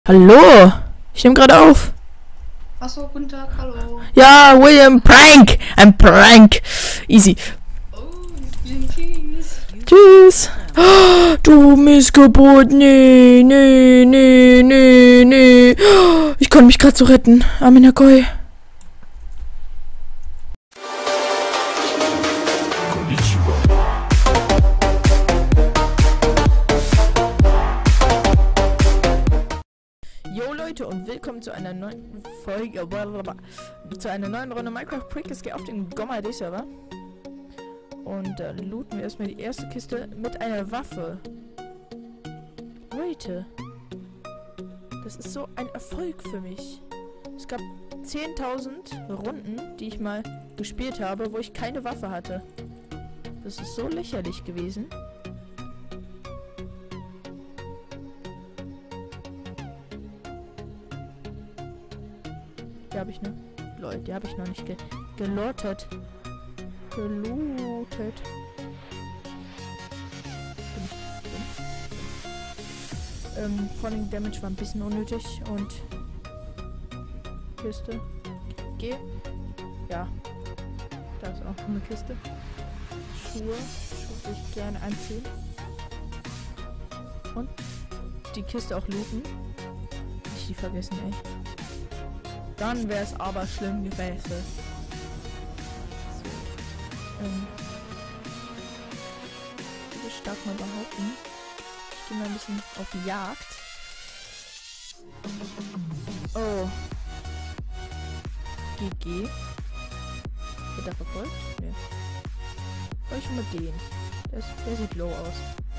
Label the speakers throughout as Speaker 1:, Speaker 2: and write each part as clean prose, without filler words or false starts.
Speaker 1: Hallo? Ich nehme gerade auf.
Speaker 2: Achso, guten Tag, hallo.
Speaker 1: Ja, William, Prank! Ein Prank! Easy.
Speaker 2: Oh, Cheese.
Speaker 1: Tschüss. Oh, du Missgeburt. Nee, nee, nee, nee, nee. Oh, ich konnte mich gerade so retten. Amina Koi. Jo Leute und willkommen zu einer neuen Folge, zu einer neuen Runde Minecraft Prickescape auf dem GOMAD Server. Und da looten wir erstmal die erste Kiste mit einer Waffe. Leute, das ist so ein Erfolg für mich. Es gab 10.000 Runden, die ich mal gespielt habe, wo ich keine Waffe hatte. Das ist so lächerlich gewesen. Die habe ich, ne? Leute, die habe ich noch nicht gelootet. Gelootet. Falling Damage war ein bisschen unnötig und Kiste. G. Ja. Da ist auch eine Kiste. Schuhe. Schuhe würde ich gerne anziehen. Und die Kiste auch looten. Nicht die vergessen, ey. Dann wäre es aber schlimm gewesen. So, ich würde stark mal behaupten. Ich gehe mal ein bisschen auf Jagd. Oh. GG. Wird er verfolgt? Nee. Soll ich schon mal den? Der sieht low aus.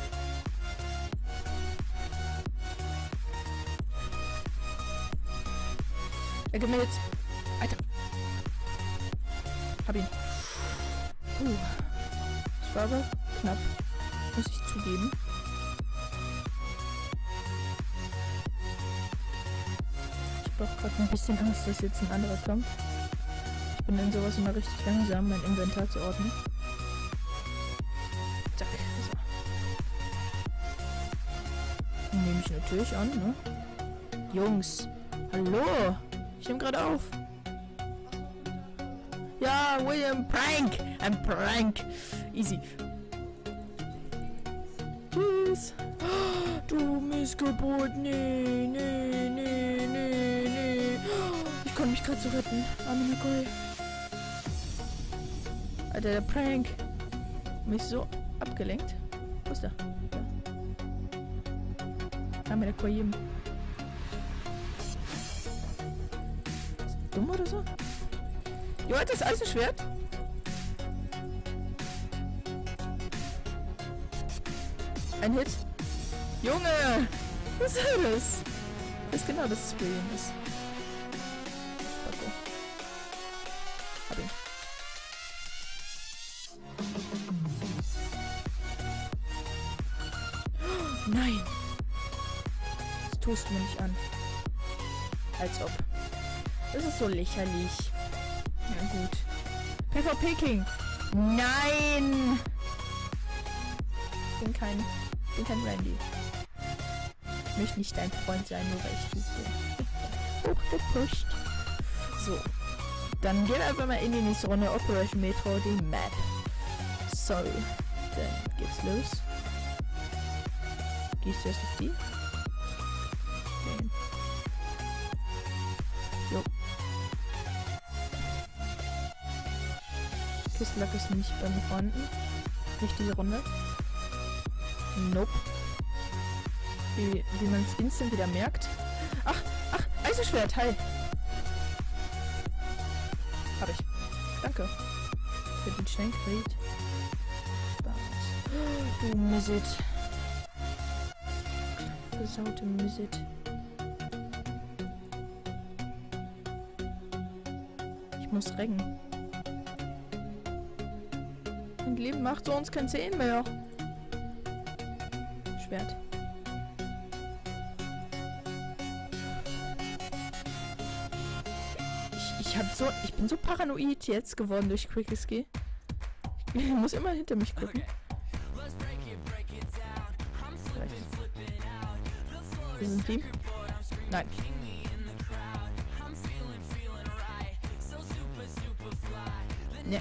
Speaker 1: Er gibt mir jetzt... Alter. Hab ihn. Das war aber knapp. Muss ich zugeben. Ich hab auch gerade ein bisschen Angst, dass jetzt ein anderer kommt. Ich bin in sowas immer richtig langsam, mein Inventar zu ordnen. Zack. So. Nehme ich natürlich an, ne? Jungs. Hallo? Ich nehme gerade auf. Ja, William, Prank! Ein Prank! Easy. Tschüss. Oh, du Missgeburt. Nee, nee, nee, nee, nee. Oh, ich konnte mich gerade so retten. Amina Koi. Alter, der Prank. Mich so abgelenkt. Wo ist der? Da. Amina Koi. Dumm oder so? Jo, hat das Eisenschwert? Ein Hit. Junge! Was ist das? Das ist genau das Spiel ist. Okay. Hab ihn. Oh, nein! Das tust du mir nicht an. Als ob. Das ist so lächerlich. Ja gut. PvP King. Nein! Ich bin kein Randy. Ich möchte nicht dein Freund sein, nur weil ich dich so hochgepusht. So. Dann gehen wir einfach mal in die nächste Runde. Operation Metro, die Map. So. Dann geht's los. Gehst du erst auf die? Okay. Jo. Kistenlack ist nicht bei mir vorhanden. Nicht diese Runde. Nope. Wie man es instant wieder merkt. Ach, Eisenschwert, hi. Hab ich. Danke. Für den Schenkrate. Du Missit. Versaute Missit. Ich muss recken. Mein Leben macht so uns kein 10 mehr. Schwert. Ich bin so paranoid jetzt geworden durch Quick-Escape. Ich muss immer hinter mich gucken. Das ist ein Team. Nein. Ne.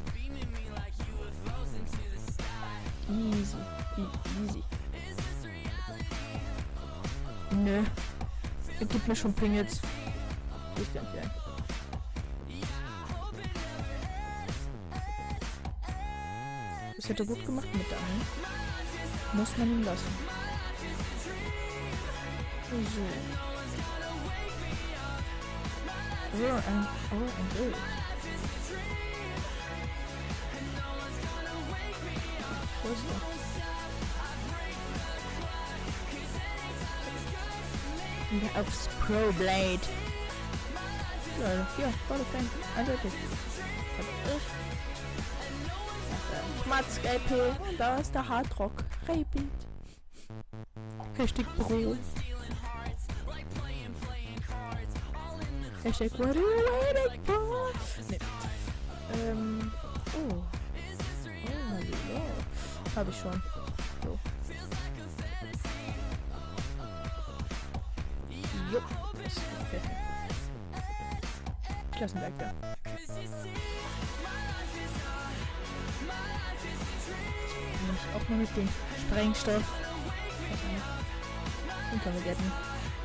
Speaker 1: Easy. Easy. Nö. Er gibt mir schon Pringles. Ich denke ja. Das hätte er gut gemacht mit der einen. Muss man ihm lassen. So. Ein Bild. Wo ist er? Wieder aufs Pro Blade. Ja, voll Fan. Eindeutig. Schmatz GP. Und da ist der Hardrock. Repeat. Hashtag Bro. Hashtag what are you waiting for? Nee. Oh. Oh mein Gott. Hab ich schon. So. Jupp. Das gefällt mir. Klassenwerk da. Nehme ich auch mal mit dem Sprengstoff. Den können wir retten.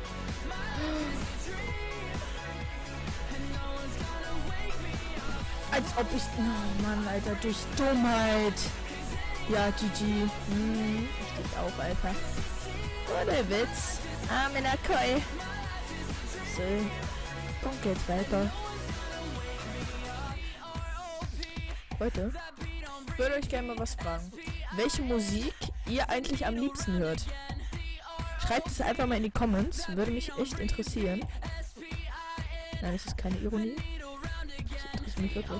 Speaker 1: Als ob ich... Oh Mann, Alter, durch Dummheit. Ja, GG. Ich auch, Alter. Oh, der Witz. Arm in der Koi. So. Kommt geht's weiter. Leute, ich würde euch gerne mal was fragen. Welche Musik ihr eigentlich am liebsten hört? Schreibt es einfach mal in die Comments. Würde mich echt interessieren. Nein, das ist keine Ironie. Das interessiert mich wirklich.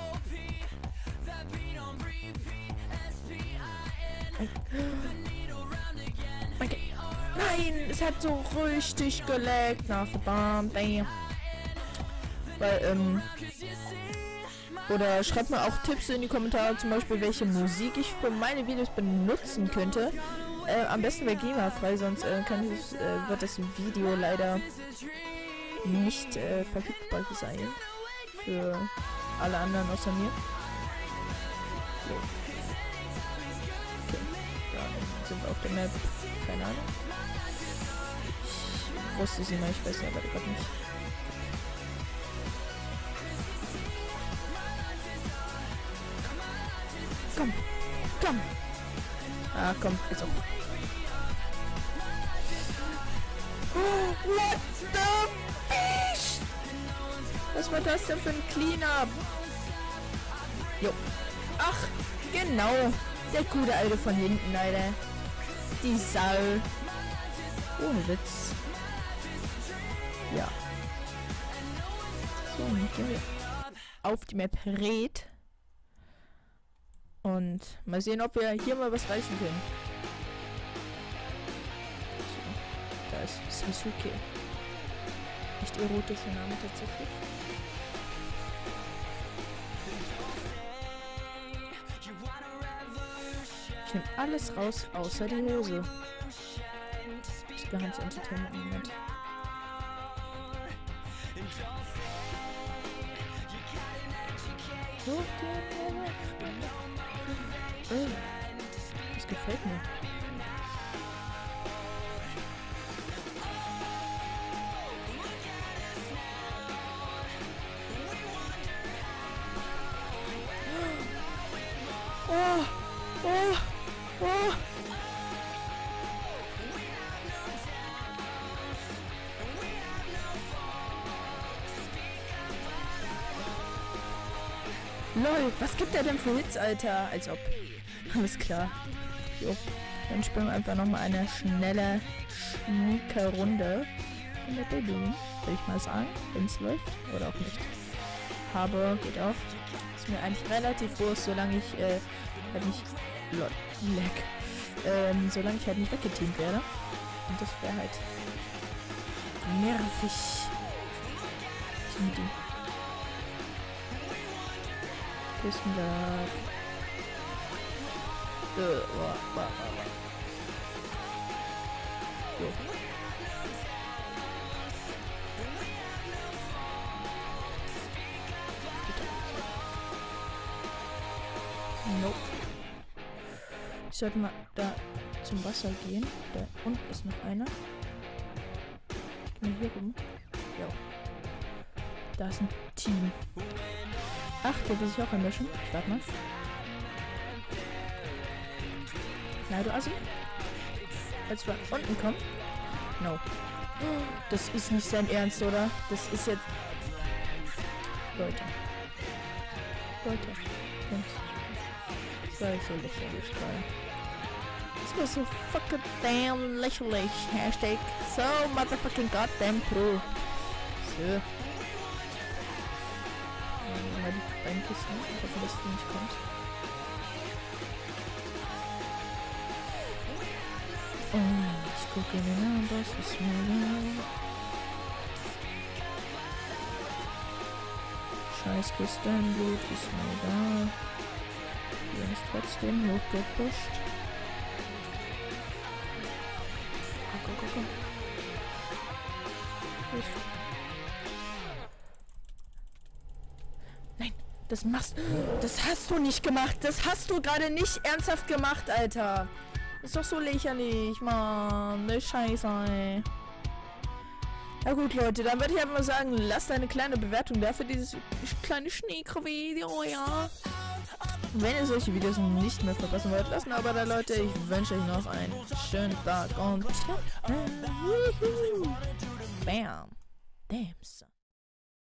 Speaker 1: Okay. Nein, es hat so richtig geleckt. Na, verdammt. Weil, oder schreibt mir auch Tipps in die Kommentare, zum Beispiel, welche Musik ich für meine Videos benutzen könnte. Am besten wäre GEMA-frei, sonst wird das Video leider nicht verfügbar sein. Für alle anderen außer mir. So. Okay. Ja, dann sind wir auf der Map. Keine Ahnung. Ich wusste sie mal, ich weiß ja aber gerade nicht. Komm, komm. Ah, komm, jetzt auch. Oh, what the fish? Was war das denn für ein Cleanup? Jo. Ach, genau. Der gute Alte von hinten, Alter. Die Sau. Ohne Witz. Ja. So, dann gehen wir auf die Map Red. Und mal sehen, ob wir hier mal was reißen können. So, da ist Sasuke. Echt erotischer Name tatsächlich. Ich nehme alles raus, außer die Hose. Das ist ganz Entertainment Moment. Oh, das gefällt mir. Oh, oh, oh. Lol, was gibt er denn für Hits, Alter? Als ob. Alles klar. Jo. Dann spielen wir einfach nochmal eine schnelle, schnieke Runde. In der Baby, würde ich mal sagen. Wenn es läuft. Oder auch nicht. Habe, geht auch. Ist mir eigentlich relativ wurscht, solange ich halt nicht. Lol. Leck. Solange ich halt nicht weggeteamt werde. Und das wäre halt nervig. Ich nehme die. Küstenberg. Jo. Ich sollte mal da zum Wasser gehen. Da unten ist noch einer. Ich gehe mal hier rum. Jo. Da ist ein Team. Ach, der will sich auch einmischen. Ich warte mal. Na, du Assi. Als wir unten kommen. No. Das ist nicht sein Ernst, oder? Das ist jetzt... Leute. Jungs. Das war so lächerlich gerade. Das war so fucking damn lächerlich. Hashtag so motherfucking goddamn pro. So. Mal die beiden Kisten. Ich hoffe, dass die nicht kommt. Oh, ich gucke mir an, das ist mir da. Scheiß Kristanblut ist mir da. Hier ist trotzdem hochgepusht. Komm. Nein, das hast du nicht gemacht. Das hast du gerade nicht ernsthaft gemacht, Alter. Ist doch so lächerlich, Mann. Ne Scheiße, ey. Ja gut, Leute, dann würde ich einfach mal sagen, lasst eine kleine Bewertung da für dieses kleine Schneekrabbe-Video, ja. Wenn ihr solche Videos nicht mehr verpassen wollt, lasst ein Abo da, Leute. Ich wünsche euch noch einen schönen Tag und ciao. Bam. Damn, son.